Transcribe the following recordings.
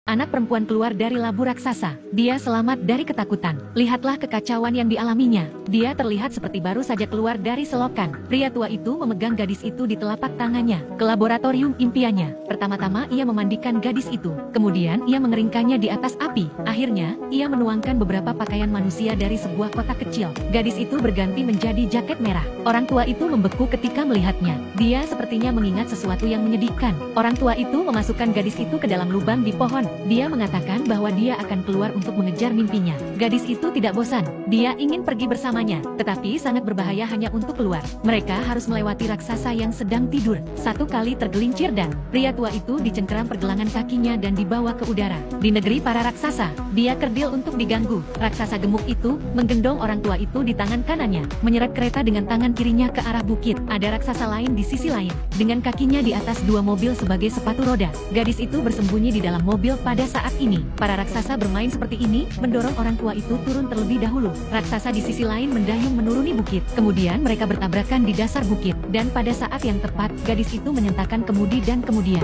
anak perempuan keluar dari labu raksasa. Dia selamat dari ketakutan. Lihatlah kekacauan yang dialaminya. Dia terlihat seperti baru saja keluar dari selokan. Pria tua itu memegang gadis itu di telapak tangannya ke laboratorium impiannya. Pertama-tama ia memandikan gadis itu. Kemudian ia mengeringkannya di atas api. Akhirnya, ia menuangkan beberapa pakaian manusia dari sebuah kotak kecil. Gadis itu berganti menjadi jaket merah. Orang tua itu membeku ketika melihatnya. Dia sepertinya mengingat sesuatu yang menyedihkan. Orang tua itu memasukkan gadis itu ke dalam lubang di pohon. Dia mengatakan bahwa dia akan keluar untuk mengejar mimpinya. Gadis itu tidak bosan. Dia ingin pergi bersamanya, tetapi sangat berbahaya hanya untuk keluar. Mereka harus melewati raksasa yang sedang tidur. Satu kali tergelincir dan pria tua itu dicengkeram pergelangan kakinya dan dibawa ke udara. Di negeri para raksasa, dia kerdil untuk diganggu. Raksasa gemuk itu menggendong orang tua itu di tangan kanannya, menyeret kereta dengan tangan kirinya ke arah bukit. Ada raksasa lain di sisi lain, dengan kakinya di atas dua mobil sebagai sepatu roda. Gadis itu bersembunyi di dalam mobil pada saat ini. Para raksasa bermain seperti ini, mendorong orang tua itu turun terlebih dahulu. Raksasa di sisi lain mendayung menuruni bukit. Kemudian mereka bertabrakan di dasar bukit. Dan pada saat yang tepat, gadis itu menyentakkan kemudi dan kemudian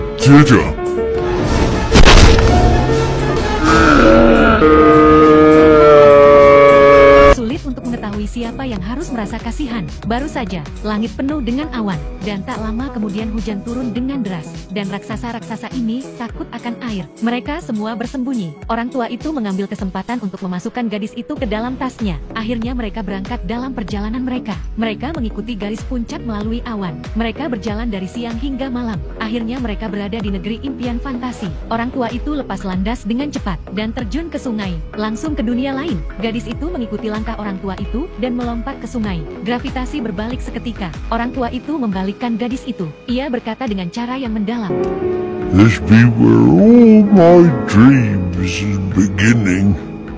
sulit untuk mengetahui siapa yang harus merasa kasihan. Baru saja, langit penuh dengan awan, dan tak lama kemudian hujan turun dengan deras, dan raksasa-raksasa ini takut akan air. Mereka semua bersembunyi. Orang tua itu mengambil kesempatan untuk memasukkan gadis itu ke dalam tasnya. Akhirnya mereka berangkat dalam perjalanan mereka. Mereka mengikuti garis puncak melalui awan. Mereka berjalan dari siang hingga malam. Akhirnya mereka berada di negeri impian fantasi. Orang tua itu lepas landas dengan cepat, dan terjun ke sungai, langsung ke dunia lain. Gadis itu mengikuti langkah orang tua itu, dan melompat ke sungai. Gravitasi berbalik seketika. Orang tua itu membalikkan gadis itu. Ia berkata dengan cara yang mendalam, "This be where all my dreams is beginning."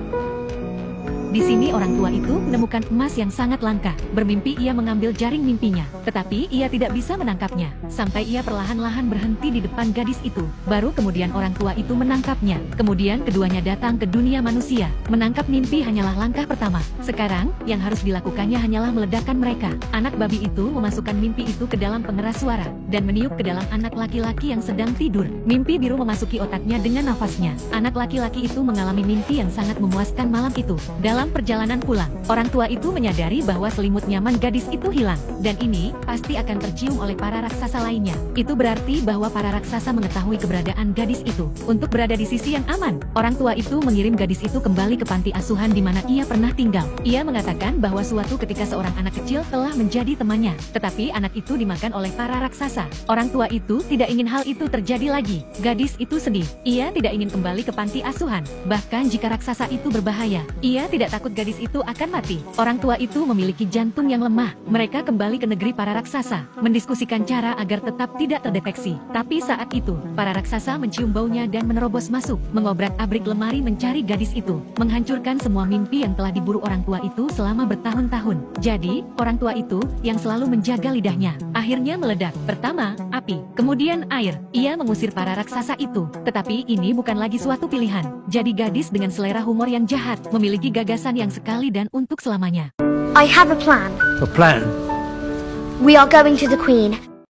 Di sini orang tua itu menemukan emas yang sangat langka. Bermimpi ia mengambil jaring mimpinya, tetapi ia tidak bisa menangkapnya. Sampai ia perlahan-lahan berhenti di depan gadis itu. Baru kemudian orang tua itu menangkapnya. Kemudian keduanya datang ke dunia manusia. Menangkap mimpi hanyalah langkah pertama. Sekarang, yang harus dilakukannya hanyalah meledakkan mereka. Anak babi itu memasukkan mimpi itu ke dalam pengeras suara, dan meniup ke dalam anak laki-laki yang sedang tidur. Mimpi biru memasuki otaknya dengan nafasnya. Anak laki-laki itu mengalami mimpi yang sangat memuaskan malam itu. Dalam perjalanan pulang, orang tua itu menyadari bahwa selimut nyaman gadis itu hilang, dan ini pasti akan tercium oleh para raksasa lainnya. Itu berarti bahwa para raksasa mengetahui keberadaan gadis itu. Untuk berada di sisi yang aman, orang tua itu mengirim gadis itu kembali ke panti asuhan di mana ia pernah tinggal. Ia mengatakan bahwa suatu ketika seorang anak kecil telah menjadi temannya, tetapi anak itu dimakan oleh para raksasa. Orang tua itu tidak ingin hal itu terjadi lagi. Gadis itu sedih. Ia tidak ingin kembali ke panti asuhan. Bahkan jika raksasa itu berbahaya, ia tidak takut gadis itu akan mati. Orang tua itu memiliki jantung yang lemah. Mereka kembali ke negeri para raksasa, mendiskusikan cara agar tetap tidak terdeteksi. Tapi saat itu, para raksasa mencium baunya dan menerobos masuk, mengobrak-abrik lemari mencari gadis itu, menghancurkan semua mimpi yang telah diburu orang tua itu selama bertahun-tahun. Jadi, orang tua itu, yang selalu menjaga lidahnya, akhirnya meledak. Pertama, api, kemudian air. Ia mengusir para raksasa itu. Tetapi ini bukan lagi suatu pilihan. Jadi gadis dengan selera humor yang jahat, memiliki gagasan yang sekali dan untuk selamanya. I have a plan. A plan? We are going to the Queen